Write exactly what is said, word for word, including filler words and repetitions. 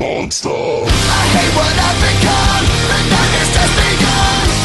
monster. I hate what I've become. The darkness has begun.